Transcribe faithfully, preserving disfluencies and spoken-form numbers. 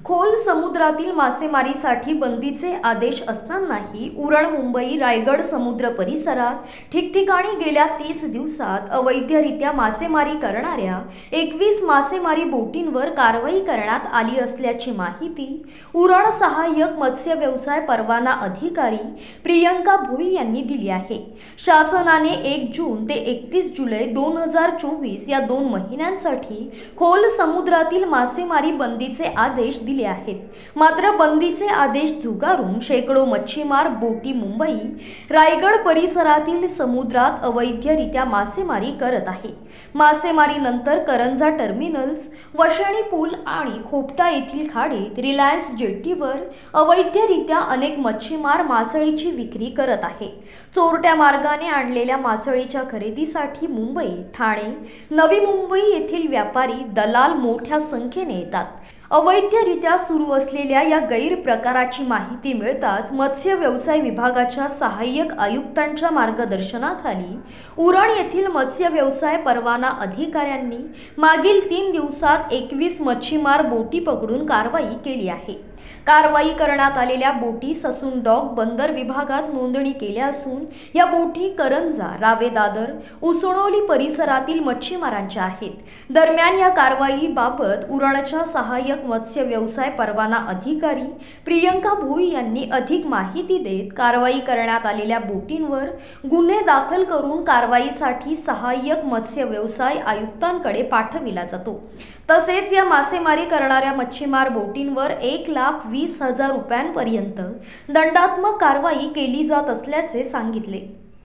खोल समुद्रातील मासेमारीसाठी बंदीचे आदेश असतानाही उरण, मुंबई, रायगड समुद्र परिसरात ठिकठिकाणी गेल्या तीस दिवसात अवैधरित्या मासेमारी करणाऱ्या एकवीस मासेमारी बोटींवर कारवाई करण्यात आली असल्याची माहिती उरण सहाय्यक मत्स्य व्यवसाय परवाना अधिकारी प्रियंका भोई यांनी दिली आहे। शासनाने एक जून ते एकतीस जुलै दोन हजार चोवीस या दोन महिन्यांसाठी खोल समुद्रातील मासेमारी बंदीचे आदेश दिले आहेत। मात्र बंदीचे आदेश झुगारून शेकडो मच्छीमार बोटी मुंबई, रायगड परिसरातील समुद्रात अवैधरित्या मासेमारी करत आहे। मासेमारीनंतर करंजा टर्मिनल्स, वशेणी पूल आणि खोपटा येथील खाडीत रिलायन्स जेट्टीवर अवैधरित्या अनेक मच्छीमार मासळीची विक्री करत आहे। चोरट्या मार्गाने आणलेल्या मासळीच्या खरेदीसाठी मुंबई, ठाणे, नवी मुंबई येथील व्यापारी, दलाल मोठ्या संख्येने येतात। अवैधरित्या सुरू असलेल्या या गैरप्रकाराची माहिती मिळताच मत्स्य व्यवसाय विभागाच्या सहाय्यक आयुक्तांच्या मार्गदर्शनाखाली उरण येथील मत्स्य व्यवसाय परवाना अधिकाऱ्यांनी मागील तीन दिवसात एकवीस मच्छीमार बोटी पकडून कारवाई केली आहे। कारवाई करण्यात आलेल्या बोटी ससून डॉक बंदर विभागात नोंदणी केल्या असून या बोटी करंजा, रावेदादर, उसणोली परिसरातील मच्छीमारांच्या आहेत। दरम्यान या कारवाईबाबत उरणच्या सहाय्यक मत्स्य व्यवसाय परवाना अधिकारी प्रियंका भोई यांनी अधिक माहिती देत कारवाई करण्यात आलेल्या बोटींवर गुन्हे दाखल करून कारवाईसाठी सहाय्यक मत्स्य व्यवसाय आयुक्तांकडे पाठविला जातो। तसेच या मासेमारी करणाऱ्या मच्छीमार बोटींवर एक लाख वीस हजार रुपयांपर्यंत दंडात्मक कारवाई केली जात असल्याचे सांगितले।